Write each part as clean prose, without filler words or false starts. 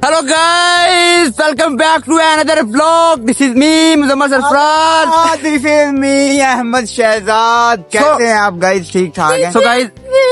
Hello guys, welcome back to another vlog. This is me Muzammil Sarfaraz. This is me Ahmad Shahzad. कैसे हैं आप guys? ठीक ठाक हैं? सो गाइस,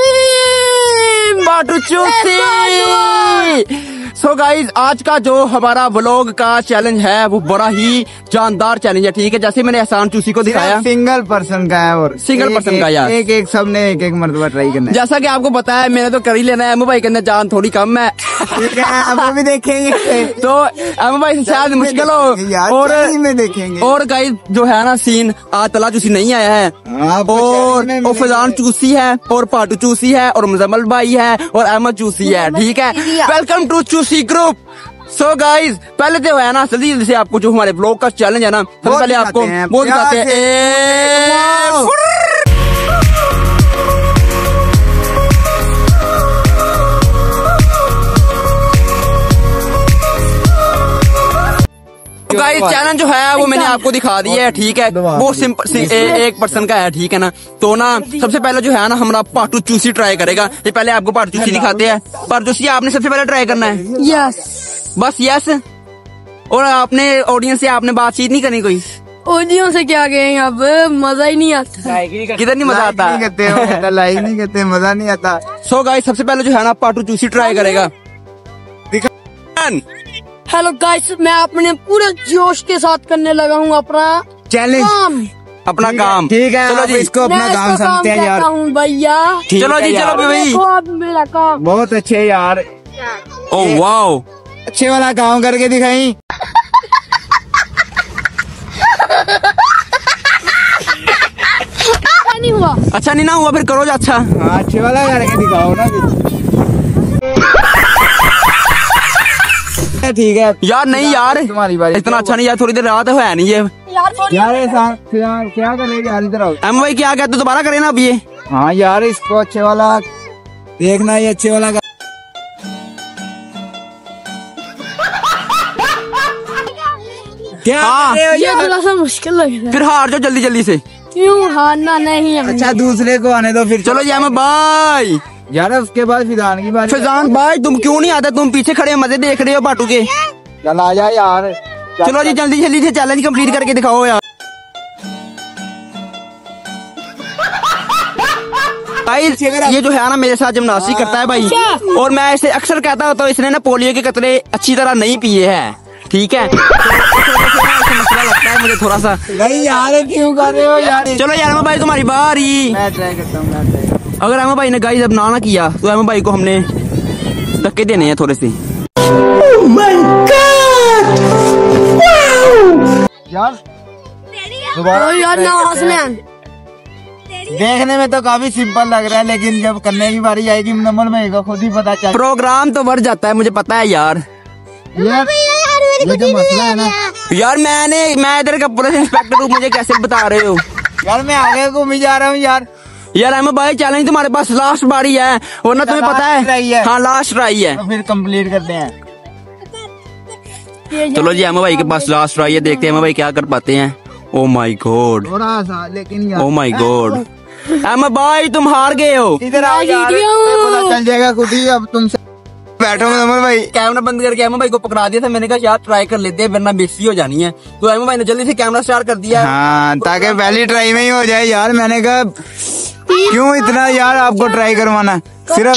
बाटू चूसी। सो गाइज, आज का जो हमारा व्लॉग का चैलेंज है वो बड़ा ही जानदार चैलेंज है। ठीक है, जैसे मैंने एहसान चूसी को दिखाया, सिंगल पर्सन का है और सिंगल पर्सन का यार एक सबने एक मरतबा ट्राई करना है। जैसा कि आपको पता है, मैंने तो कर ही लेना है। एम भाई के अंदर जान थोड़ी कम है। ठीक है, अब भी देखेंगे तो एम भाई से शायद मुश्किल हो। और में देखेंगे। और गाइज जो है ना सीन, आज तला चूसी नहीं आया है और फैजान चूसी है और पाटू चूसी है और मुजम्मल भाई है और अहमद चूसी है। ठीक है, welcome to Choosy group. So guys, पहले तो है ना जल्दी जल्दी से आपको जो हमारे ब्लॉग का चैलेंज है ना, सबसे पहले आपको वो दिखाते हैं। गाइस, चैलेंज जो है वो मैंने आपको दिखा दिया है। ठीक है, वो सिंपल एक पर्सन का है। ठीक है ना, तो ना सबसे पहले जो है ना हमारा पाटू चूसी ट्राई करेगा। ये पहले आपको पाटू चूसी दिखाते हैं। पाटू चूसी आपने सबसे पहले ट्राई करना है। यस, बस यस। और आपने ऑडियंस से आपने बातचीत नहीं करनी कोई? ऑडियंस से क्या कहेंगे, अब मजा ही नहीं आता। किधर नहीं मजा आता? लाइक नहीं करते, मजा नहीं आता। सो गाइस, सबसे पहले जो है ना पाटू चूसी ट्राई करेगा। हेलो गाइस, मैं अपने पूरे जोश के साथ करने लगा हूँ अपना चैलेंज, अपना काम। ठीक है, चलो जी, इसको अपना काम समझते हैं यार। भैया चलो जी, चलो भाई। अब मेरा काम बहुत अच्छे यार। ओह वाओ, अच्छे वाला काम करके दिखाई। नहीं हुआ। अच्छा नहीं ना हुआ, फिर करो अच्छा। हाँ, अच्छे वाला करके दिखाओ ना। ठीक है यार, नहीं यार, तुम्हारी बारी। इतना अच्छा नहीं यार, थोड़ी देर रात है नहीं है यार। क्या करेंगे यार, इधर आओ। एम भाई क्या कहते, दोबारा करें ना अब ये? हाँ यार, इसको अच्छे वाला देखना, ये अच्छे वाला क्या हाँ, ये थोड़ा सा मुश्किल लग रहा है। फिर हार जाओ जल्दी जल्दी से। क्यों हारना नहीं है? अच्छा, दूसरे को आने दो फिर। चलो जी एम भाई। यार उसके बाद फिजान की बात। फैजान भाई, तुम क्यों नहीं आते? तुम पीछे खड़े मजे देख रहे हो पाटू के। चल आ जा यार। चलो जी, जल्दी जल्दी से चैलेंज कंप्लीट करके दिखाओ यार। भाई ये जो है ना मेरे साथ जिम्नास्टिक करता है भाई, और मैं इसे अक्सर कहता होता हूँ, इसने ना पोलियो के कतरे अच्छी तरह नहीं पिए हैं। ठीक है, तो मसला लगता है मुझे थोड़ा सा। नहीं यार, क्यों कर रहे हो यार? चलो यार एम भाई, तुम्हारी बारी। मैं ट्राई करता हूँ। अगर एम भाई ने गाइस अब ना किया तो एम भाई को हमने धक्के देने हैं थोड़े से। यार ना हंसने। देखने में तो काफी सिंपल लग रहा है, लेकिन जब करने की बारी आएगी नंबर में को खुद ही पता चल। प्रोग्राम तो बढ़ जाता है, मुझे पता है यार। ये जो मसला है ना यार, मैं इधर का पुलिस इंस्पेक्टर हूँ, मुझे कैसे बता रहे हो? यार, मैं आगे घूम ही जा रहा हूँ यार। यार एम भाई, चैलेंज तुम्हारे पास लास्ट बारी है, वरना तुम्हें पता है। हाँ, लास्ट ट्राई है। तो फिर कंप्लीट करते हैं। चलो जी, एम भाई के पास लास्ट ट्राई है, देखते हैं एम भाई क्या कर पाते हैं। ओ माय गॉड, थोड़ा सा, लेकिन यार ओ माय गॉड। एम भाई, तुम हार गए हो। इधर आओ यार, पता चल जाएगा खुद ही। अब तुमसे बैठो नंबर भाई। कैमरा बंद करके एम भाई को पकड़ा दिया था। मैंने कहा यार ट्राई कर लेते हैं, वरना बेइज्जती हो जानी है। तो एम भाई ने जल्दी से कैमरा स्टार्ट कर दिया। हाँ, ताकि पहली ट्राई में ही हो जाए यार। मैंने कहा क्यों इतना यार आपको ट्राई करवाना, सिर्फ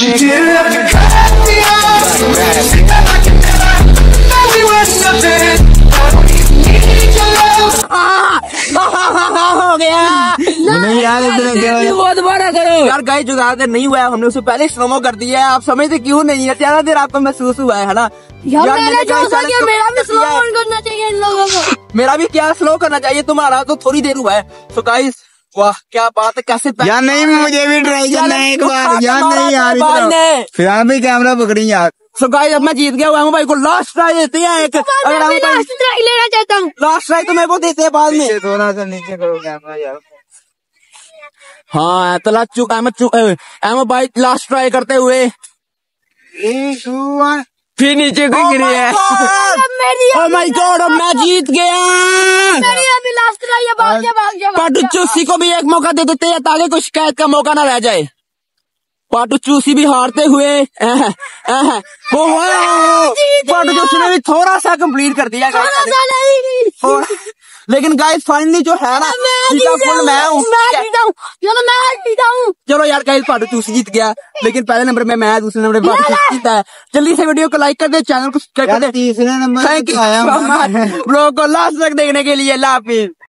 हो गया। नहीं यार, इतना बहुत बड़ा करो यार। गाइस, जो ज्यादा देर नहीं हुआ है, हमने उसे पहले स्लो कर दिया है। आप समझते क्यों नहीं है? ज्यादा देर आपको महसूस हुआ है ना यार? मेरा भी स्लो करना चाहिए इन लोगों को। मेरा भी क्या स्लो करना चाहिए? तुम्हारा तो थोड़ी देर हुआ है। तो गाइस, वाह क्या बात है, कैसे यार। नहीं, मुझे भी ट्राई करना है एक बार यार। नहीं यार, फिर आप भी कैमरा पकड़ी यार। सो गाइस, अब मैं जीत गया हूँ। भाई को लास्ट ट्राई देते हैं एक। अगर हम लास्ट ट्राई लेना चाहता हूँ। लास्ट ट्राई तो मैं वो देते हैं बाद में। थोड़ा सा नीचे करो कैमरा यार। हाँ, तला चुक एम भाई लास्ट ट्राई करते हुए 3, 2, 1 फिर नीचे गिरी है। ओह माय गॉड, अब मैं जीत गया। मेरी अभी लास्ट ट्राई है, भाग जा। पाटू चूसी को भी एक मौका दे देते हैं ताकि कुछ शिकायत का मौका ना रह जाए। पाटू चूसी भी हारते हुए पाटू उसने भी थोड़ा सा कंप्लीट कर दिया थोड़ा सा नहीं। लेकिन गाइस फाइनली जो है ना जीता फुल मैं हूँ। चलो यार गाइस पाटू चूसी जीत गया, लेकिन पहले नंबर में मैं, दूसरे नंबर पे पाटू चूसी जीता है। जल्दी से वीडियो को लाइक कर दे, चैनल को सब्सक्राइब कर दे। तीसरे नंबर थैंक यू ब्लॉग को लास्ट तक देखने के लिए। अल्लाह हाफिज।